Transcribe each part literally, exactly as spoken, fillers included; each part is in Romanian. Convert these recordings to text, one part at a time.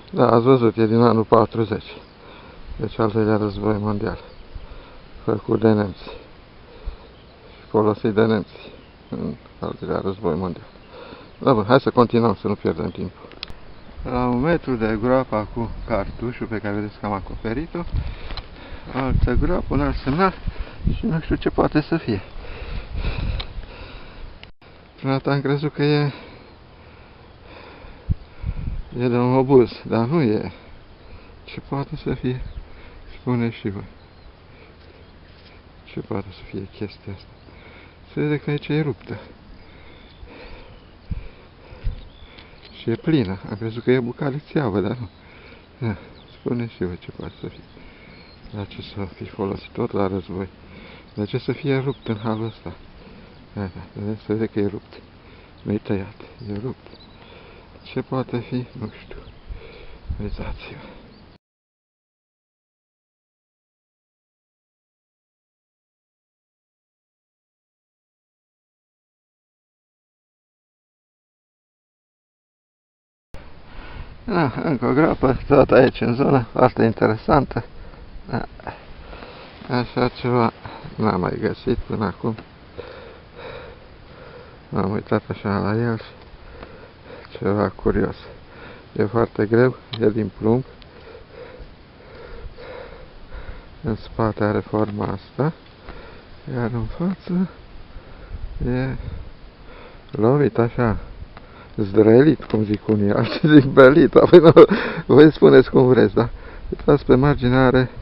Da, ați văzut, e din anul patruzeci. Deci al doilea război mondial. Făcut de nemți. Și folosit de nemți în al doilea război mondial. Da, bun, hai să continuăm, să nu pierdem timpul. La un metru de groapa cu cartușul pe care vedeți că am acoperit-o, altă groapă, un alt semnal și nu știu ce poate să fie. Prima dată am crezut că e e de un obuz, dar nu e. Ce poate să fie? Spune și voi. Ce poate să fie chestia asta? Se vede că aici e ruptă. Și e plină. Am crezut că e bucată de țeavă, dar nu. Da, spune și voi ce poate să fie. La ce să fi folosit tot la război? De ce să fie rupt în halul ăsta? Da, da, se vede că e rupt. Nu-i tăiat, e rupt. Ce poate fi? Nu știu. Uitați-vă. Da, încă o groapă, tot aici în zonă, foarte interesantă. Da. Așa ceva n-am mai găsit până acum. M-am uitat așa la el și ceva curios. E foarte greu, e din plumb. În spate are forma asta, iar în față e lovit așa, zdrelit, cum zic unii, alții zic belit, apoi nu, voi spuneți cum vreți, da? Uitați, pe margine are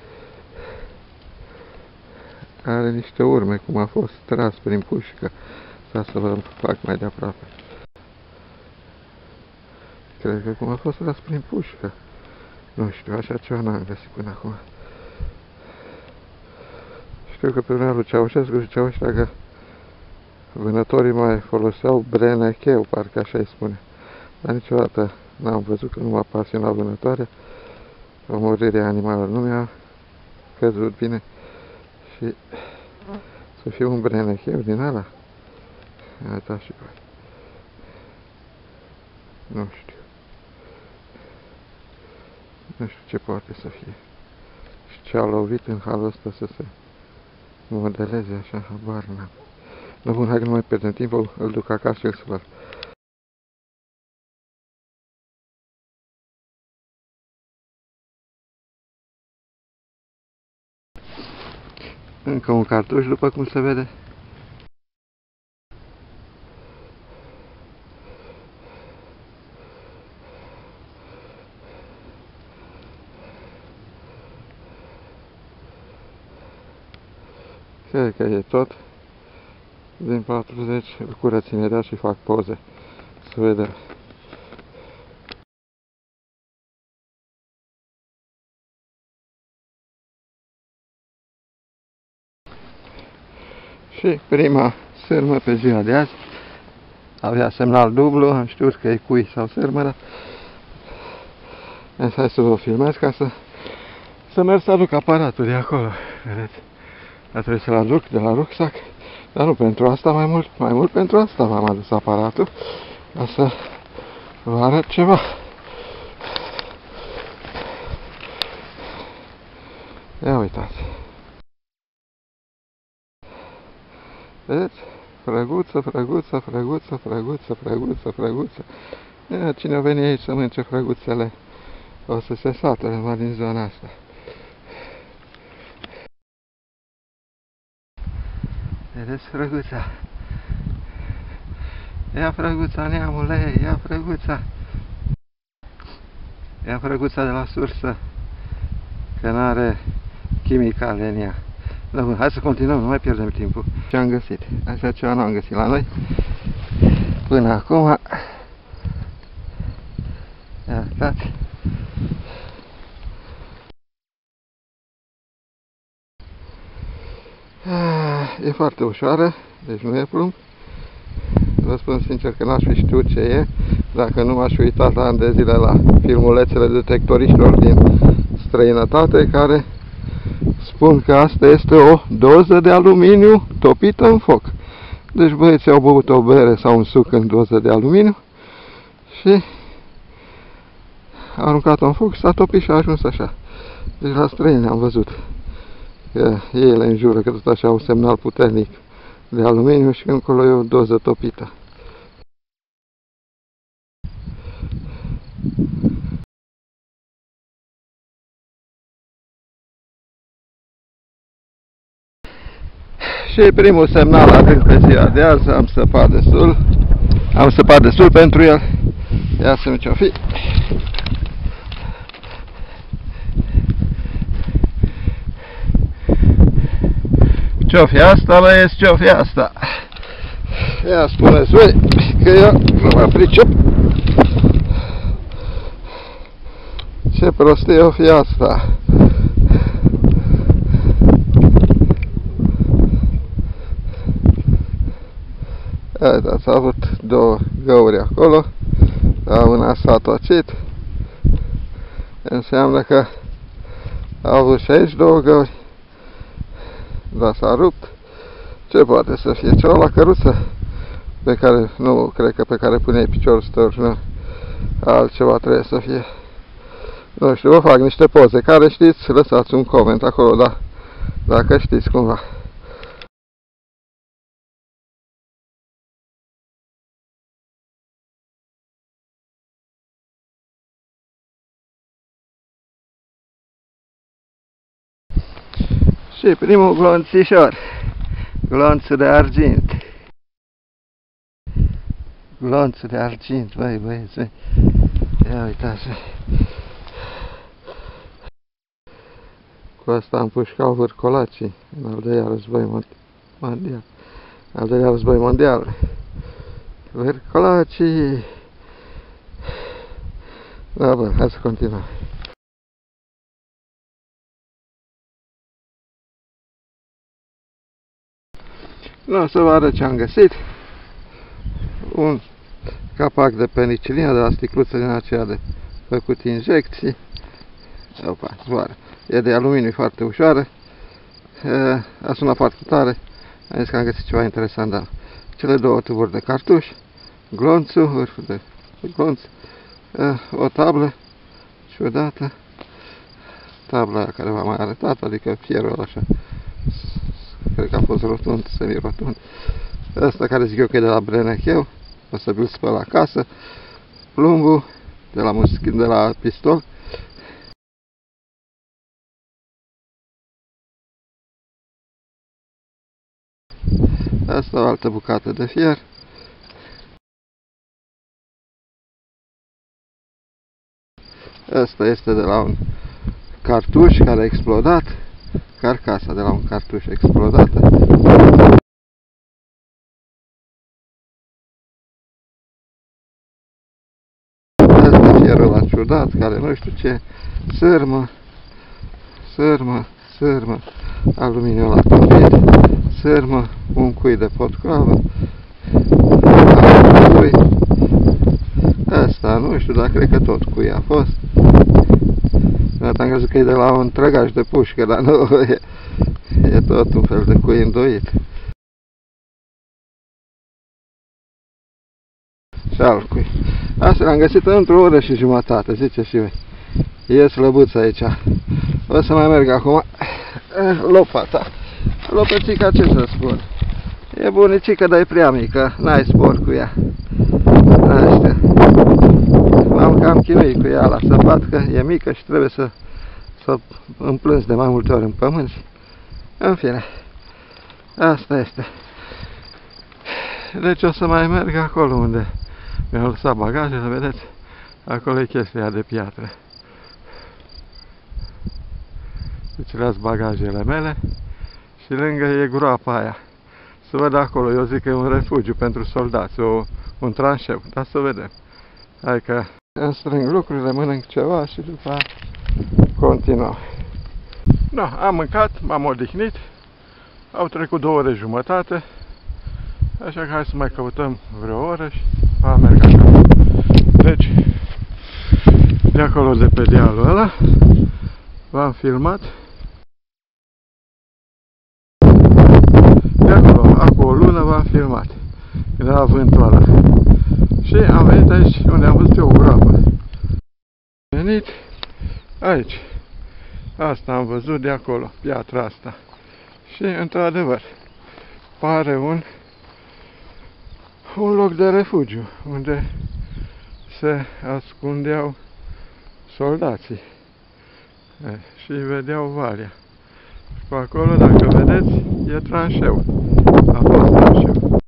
are niște urme, cum a fost tras prin pușcă. Ca să vă fac mai de aproape. Cred că cum a fost tras prin pușcă. Nu știu, așa ceva n-am găsit până acum. Știu că pe vremea lui Ceaușescu zicea ăștia că vânătorii mai foloseau brenecheu, parcă așa îi spune. Dar niciodată n-am văzut, că nu m-a pasionat vânătoarea. Omorârea animalelor nu mi-a căzut bine. Și să fiu un brenecheu din ăla. Uitați și voi. Nu știu. Nu știu ce poate să fie. Și ce a lovit în halul ăsta să se modeleze așa, habar n-am. Nu, bun, hai că nu mai pierdem timpul, îl duc acasă și îl spăl. Încă un cartuș, după cum se vede. Cred că e tot. Din patruzeci, îl curăț imediat și fac poze. Să vedem. Și prima sârmă pe ziua de azi. Avea semnal dublu, am știut că e cui sau sârmă. Hai să vă filmez ca să să merg să aduc aparatul de acolo. Vedeți? Dar trebuie să-l aduc de la rucsac. Dar nu pentru asta, mai mult, mai mult pentru asta v-am adus aparatul. Ca să vă arăt ceva. Ia uitați. Vedeți? Frăguță, frăguță, frăguță, frăguță, frăguță, frăguță. Ia, cine veni aici să mănânce frăguțele, o să se sate numai din zona asta. Vedeți frăguța? Ia frăguța, neamule, ia frăguța. Ia frăguța de la sursă, că n-are chimicale în ea. Da, bun, hai să continuăm, nu mai pierdem timpul. Ce am găsit? Așa ceva nu am găsit la noi până acum. Ia uitați. E foarte ușoară, deci nu e plumb. Vă spun sincer că n-aș fi știut ce e, dacă nu m-aș uitat la ani de zile la filmulețele detectoriștilor din străinătate, care spun că asta este o doză de aluminiu topită în foc. Deci băieții au băut o bere sau un suc în doză de aluminiu și aruncat-o în foc, s-a topit și a ajuns așa. Deci la străini am văzut că ei le înjură, că tot așa un semnal puternic de aluminiu și încolo e o doză topită. Și primul semnal adânc pe ziua de azi, am săpat destul, am săpat destul pentru el. Ia să vedem ce-o fi. Ce-o fi asta, băieți, ce-o fi asta? Ia spuneți voi, că eu nu mă pricep. Ce prostie o fi asta? Uitați, a avut două găuri acolo, dar una s-a tocit. Înseamnă că a avut și aici două găuri, dar s-a rupt. Ce poate să fie? Cealaltă căruță, pe care, nu cred că pe care puneai piciorul să te urci, nu. Altceva trebuie să fie. Nu știu, vă fac niște poze. Care știți, lăsați un coment acolo, da, dacă știți cumva. Și primul glonțișor, glonțul de argint. Glonțul de argint, băi, băieți, băi. Ia uitați. Cu asta am pușcat vârcolacii în al doilea război mondial. Al doilea război mondial. Vârcolacii. Da, bă, hai să continuăm. Nu o să vă arăt ce am găsit. Un capac de penicilină de la sticluță din aceea de făcut injecții. Opa, zboară. E de aluminiu, foarte ușoară. E, a sunat foarte tare. Am zis că am găsit ceva interesant, dar cele două tuburi de cartuș, glonțul, vârful de glonț, e, o tablă ciudată, tabla aia care v-am mai arătat, adică fierul ăla așa. Cred că a fost rotund, semi-rotund. Ăsta care zic eu că e de la Brenecheu, o să vi-l spăl acasă. Plumbul de la, de la pistol. Asta o altă bucată de fier. Asta este de la un cartuș care a explodat. Carcasa de la un cartuș explodată. Asta e fierul ăla ciudat, care nu știu ce, sârmă, sârmă, sârmă, aluminiu la topit, sârmă, un cui de potcoavă, cui. Asta nu știu, dar cred că tot cui a fost. Am crezut că e de la un trăgaș de pușcă, dar nu, e, e tot un fel de cui îndoit. Și alt cui. Asta l-am găsit într-o oră și jumătate, zice și voi. E slăbuță aici. O să mai merg acum. Lopata. Lopățica, ce să spun? E bunicică, dar e prea mică. N-ai spor cu ea. Așa. M-am cam chinuit cu ea la săpat, că e mică și trebuie să să împlânzi de mai multe ori în pământ. În fine, asta este. Deci o să mai merg acolo unde mi-au lăsat bagajele, vedeți? Acolo e chestia de piatră. Deci las bagajele mele și lângă e groapa aia. Să văd acolo, eu zic că e un refugiu pentru soldați, o, un tranșeu, dar să vedem. Hai că îmi strâng lucrurile, mănânc ceva și după aia continuăm. No, am mâncat, m-am odihnit, au trecut două ore jumătate, așa că hai să mai căutăm vreo oră și am merg acolo. Deci, de acolo de pe dealul ăla, v-am filmat. De acolo, acum o lună v-am filmat, când era vântul ăla. Și am venit aici unde am văzut eu o groapă. venit aici. Asta am văzut de acolo, piatra asta. Și, într-adevăr, pare un, un loc de refugiu, unde se ascundeau soldații. E, și vedeau valea. Și pe acolo, dacă vedeți, e tranșeu. A fost tranșeu.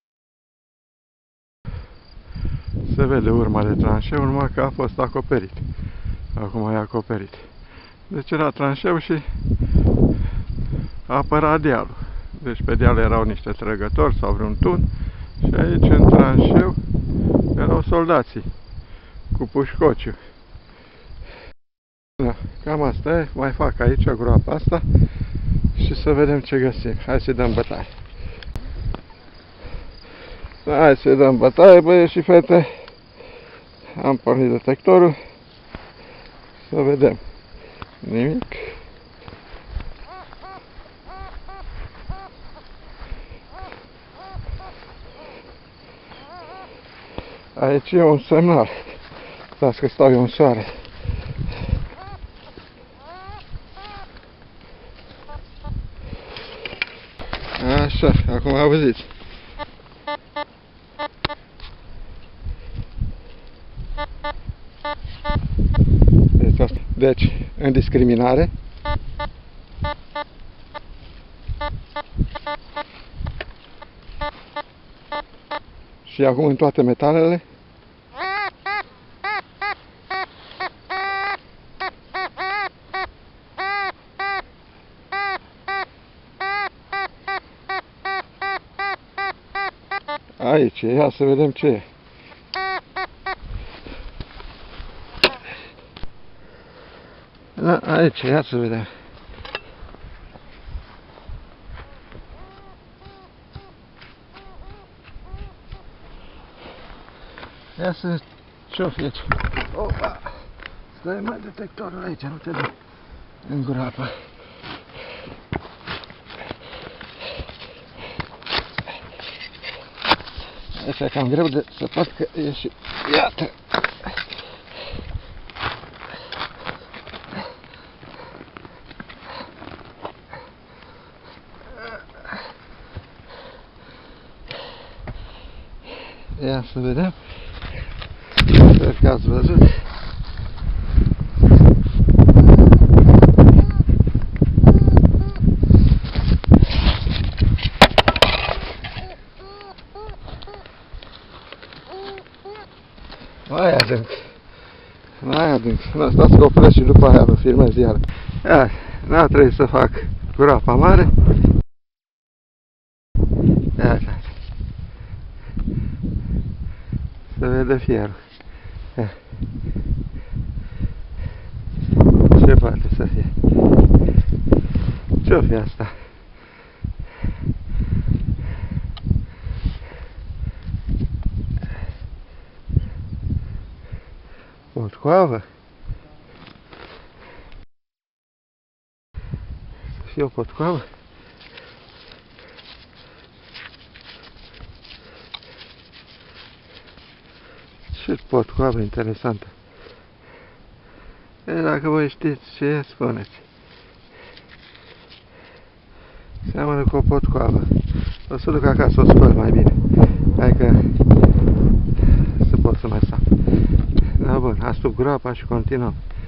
Se vede urma de tranșeu, numai că a fost acoperit. Acum e acoperit. Deci era tranșeu și apăra dealul. Deci pe deal erau niște trăgători sau vreun tun și aici în tranșeu erau soldații cu pușcociu. Da, cam asta e. Mai fac aici groapa asta și să vedem ce găsim. Hai să-i dăm bătaie. Hai să-i dăm bătaie, băieți și fete. Am pornit detectorul. Să vedem. Nimic. Aici e un semnal. Stați că stau eu în soare. Așa, acum auziți. Deci, asta. Deci, în discriminare. Și acum în toate metalele. Aici, ia să vedem ce e. Da, aici, ia să vedem. Ia să ce-o fi aici. Opa! Stai mai detectorul aici, nu te dă în groapă. Aici e cam greu de săpat că e și... Iată! Ia să vedem. Sper că ați văzut. Mai adânc. Mai adânc. Nu, stați că opresc și după aia vă filmez iar. Ia, n-a trebuit să fac groapa mare. Ia, ia. Se vede fierul. Ia. Ce poate să fie? Ce-o fi asta? Potcoavă? Să fie o potcoavă? Ce potcoavă interesantă. E, dacă voi știți ce e, spuneți. Seamănă cu o potcoavă. O să duc acasă, o spăl mai bine. Hai că să pot să mai stau. Da, bun, astup groapa și continuăm.